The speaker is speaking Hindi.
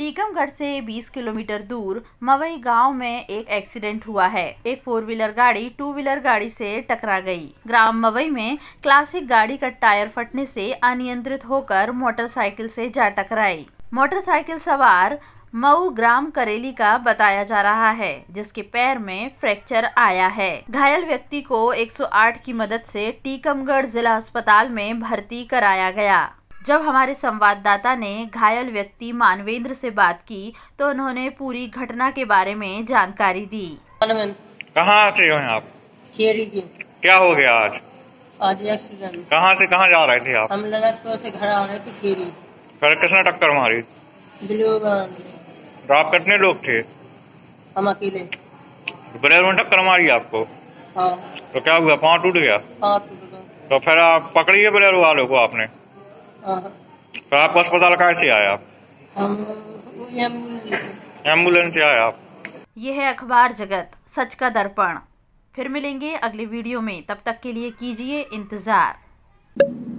टीकमगढ़ से 20 किलोमीटर दूर मवई गांव में एक एक्सीडेंट हुआ है। एक 4 व्हीलर गाड़ी 2 व्हीलर गाड़ी से टकरा गई। ग्राम मवई में क्लासिक गाड़ी का टायर फटने से अनियंत्रित होकर मोटरसाइकिल से जा टकराई। मोटरसाइकिल सवार मऊ ग्राम करेली का बताया जा रहा है, जिसके पैर में फ्रैक्चर आया है। घायल व्यक्ति को 108 की मदद से टीकमगढ़ जिला अस्पताल में भर्ती कराया गया। जब हमारे संवाददाता ने घायल व्यक्ति मानवेंद्र से बात की तो उन्होंने पूरी घटना के बारे में जानकारी दी। कहाँ आते हो आप? खेरी की। क्या हो गया आज? आज एक्सीडेंट। कहाँ से कहाँ जा रहे थे आप? हम ललितपुर से घर आ रहे थे खेरी। फिर किसने टक्कर मारी? तो आप कितने लोग थे? हम अकेले। बोलेरो में टक्कर मारी आपको? हाँ। तो क्या हुआ, पाँव टूट गया? हाँ टूट गया। तो फिर आप पकड़िए बोलेरो वालों को आपने? हाँ। फिर आपको अस्पताल कैसे आया? हम एम्बुलेंस से आया आप? ये है अखबार जगत, सच का दर्पण। फिर मिलेंगे अगले वीडियो में, तब तक के लिए कीजिए इंतजार।